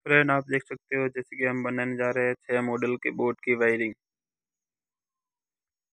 Friend आप देख सकते हो जैसे कि हम बनाने जा रहे हैं 6 मॉडल के बोर्ड की वायरिंग।